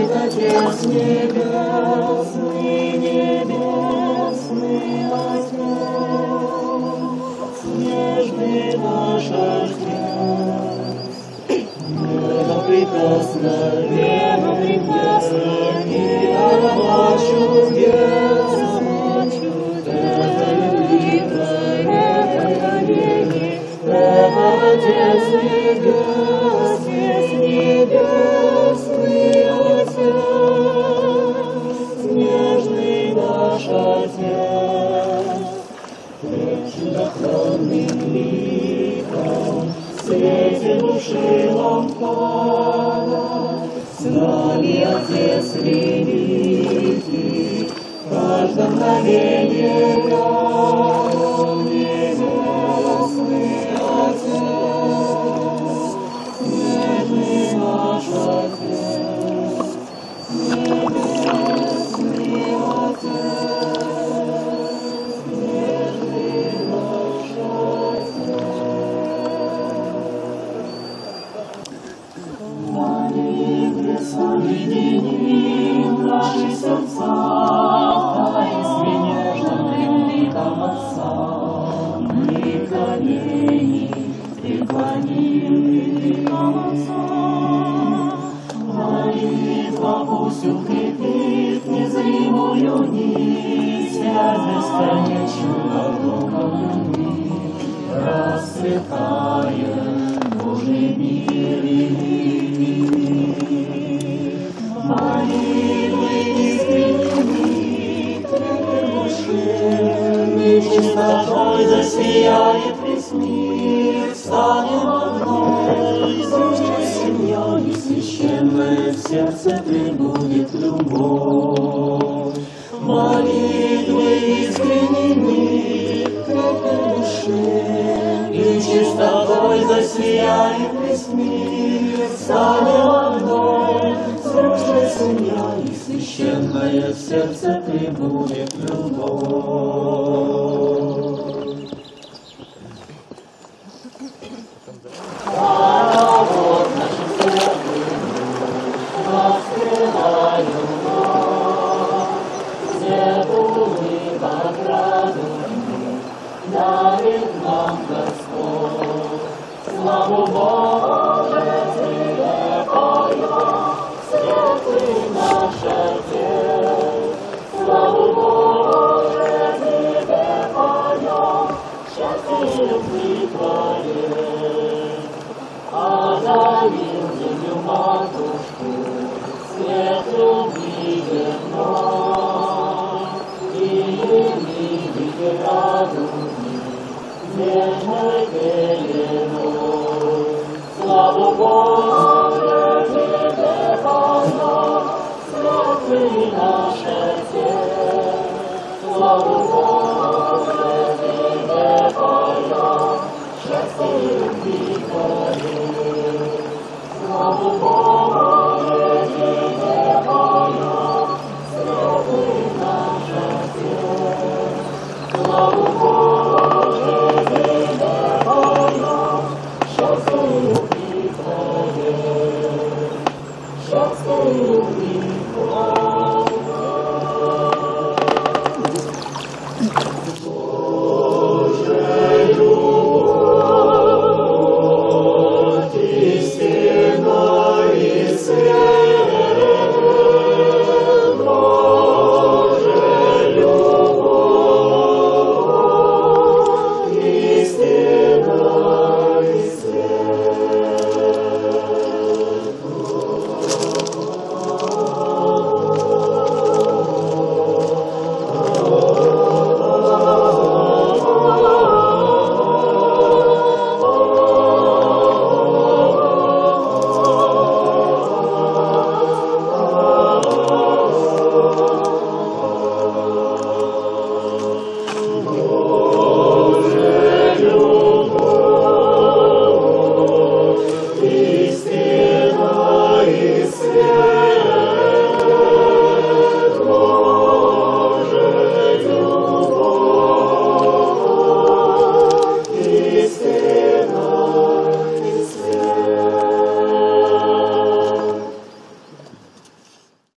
Отец небесный, небесный Отец, снежный наш Отец, небо прекрасно, мира чудес, это любви, это Отец небесный, небесный Отец, снежный наш Отец, пред чудотворным ликом в свете души лампада, с нами Отец великий, в каждом мгновенье рядом, небесный Отец, снежный наш Отец, небесный Отец, снежный наш Отец. Молитвы соединим наши сердца, таинстве нежным ликом Отца, мы колени преклоним ликом Отца. Молитва пусть укрепит незримую нить, связь бесконечную духом любви, расцветая Божий мир великий. Молитвы искренними, крепкой душевной, чистотой засияет весь мир, станем одной, дружной семьей, священная в сердце пребудет любовь. Молитвы искренними, крепкой душевной, чистотой засияет весь мир, станем одной, дружной семьей, священная в сердце пребудет любовь. Вот наши сердца раскрываю вновь, где улыбок радужных дарит нам Господь. Славу Божию Тебе поем, светлый наш Отец. Славу Божию Тебе поем, счастье любви Твоей. Одарил землю матушку, свет любви верной, и видите радуги нежной пеленой. Славу Божию Тебе поем, светлый наш Отец. Славу Божию Тебе поем, счастье любви Твоей. Славу Божию Тебе поем, светлый наш Отец. Славу Божию Тебе поем, счастье любви Твоей. Счастье любви